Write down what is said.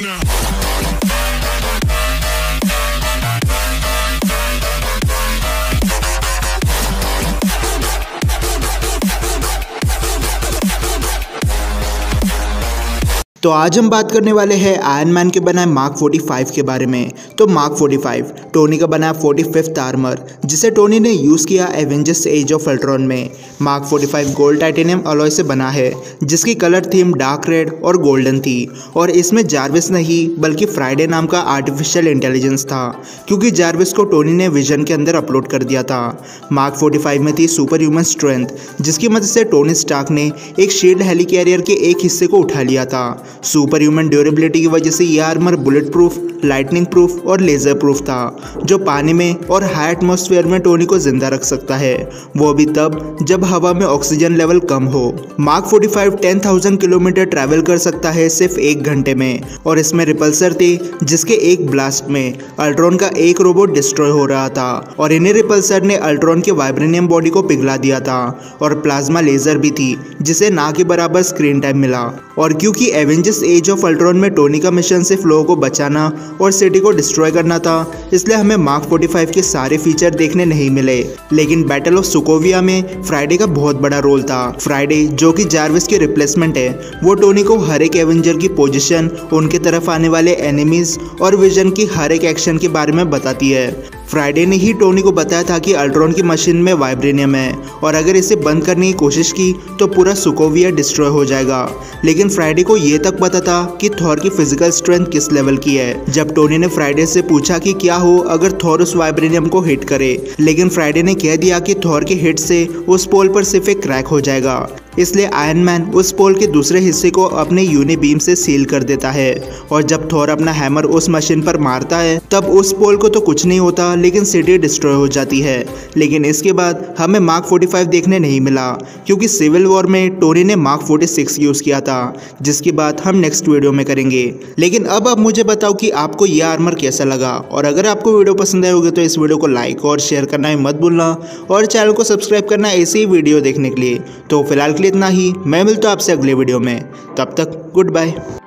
तो आज हम बात करने वाले हैं आयरन मैन के बनाए मार्क 45 के बारे में। तो मार्क 45 टोनी का बनाया 45th आर्मर, जिसे टोनी ने यूज़ किया एवेंजर्स एज ऑफ अल्ट्रॉन में। मार्क 45 गोल्ड टाइटेनियम अलॉय से बना है, जिसकी कलर थीम डार्क रेड और गोल्डन थी। और इसमें जार्विस नहीं बल्कि फ्राइडे नाम का आर्टिफिशियल इंटेलिजेंस था, क्योंकि जार्विस को टोनी ने विजन के अंदर अपलोड कर दिया था। मार्क 45 में थी सुपर ह्यूमन स्ट्रेंथ, जिसकी मदद से टोनी स्टार्क ने एक शील्ड हेलिकैरियर के एक हिस्से को उठा लिया था। सुपर ह्यूमन ड्यूरेबिलिटी की वजह से यह armour bullet proof, lightning proof और लेजर प्रूफ था, जो पानी में और हाई एटमॉस्फेयर में टोनी को जिंदा रख सकता है, वो भी तब जब हवा में ऑक्सीजन लेवल कम हो। मार्क 45 10,000 किलोमीटर ट्रैवल कर सकता है सिर्फ 1 घंटे में। और इसमें रिपल्सर थे, जिसके एक ब्लास्ट में अल्ट्रॉन का एक रोबोट डिस्ट्रॉय हो रहा था, और इन्हीं रिपल्सर ने अल्ट्रॉन के वाइब्रेनियम बॉडी को पिघला दिया था। और प्लाज्मा लेजर भी थी, जिसे ना के बराबर स्क्रीन टाइम मिला। और क्योंकि एवेंजर्स एज ऑफ अल्ट्रॉन में टोनी का मिशन सिर्फ लोगों को बचाना और सिटी को डिस्ट्रॉय करना था, इसलिए हमें मार्क 45 के सारे फीचर देखने नहीं मिले। लेकिन बैटल ऑफ सोकोविया में फ्राइडे का बहुत बड़ा रोल था। फ्राइडे, जो कि जार्विस की रिप्लेसमेंट है, वो टोनी को हर एक एवेंजर की पोजीशन, उनके तरफ आने वाले एनिमीज और विजन की हर एक एक्शन के बारे में बताती है। फ्राइडे ने ही टोनी को बताया था कि अल्ट्रॉन की मशीन में वाइब्रेनियम है, और अगर इसे बंद करने की कोशिश की तो पूरा सोकोविया डिस्ट्रॉय हो जाएगा। लेकिन फ्राइडे को ये तक पता था कि थॉर की फिजिकल स्ट्रेंथ किस लेवल की है। जब टोनी ने फ्राइडे से पूछा कि क्या हो अगर थॉर उस वाइब्रेनियम को हिट करे, लेकिन फ्राइडे ने कह दिया कि थॉर के हिट से उस पोल पर सिर्फ एक क्रैक हो जाएगा। इसलिए आयरन मैन उस पोल के दूसरे हिस्से को अपने यूनि बीम से सील कर देता है। और जब थॉर अपना हैमर उस मशीन पर मारता है, तब उस पोल को तो कुछ नहीं होता, लेकिन सिटी डिस्ट्रॉय हो जाती है। लेकिन इसके बाद हमें मार्क 45 देखने नहीं मिला, क्योंकि सिविल वॉर में टोनी ने मार्क 46 यूज़ किया था, जिसकी बात हम नेक्स्ट वीडियो में करेंगे। लेकिन अब आप मुझे बताओ कि आपको यह आर्मर कैसा लगा, और अगर आपको वीडियो पसंद आए होगी तो इस वीडियो को लाइक और शेयर करना मत भूलना, और चैनल को सब्सक्राइब करना ऐसे ही वीडियो देखने के लिए। तो फिलहाल इतना ही, मैं मिलता हूं आपसे अगले वीडियो में। तब तक गुड बाय।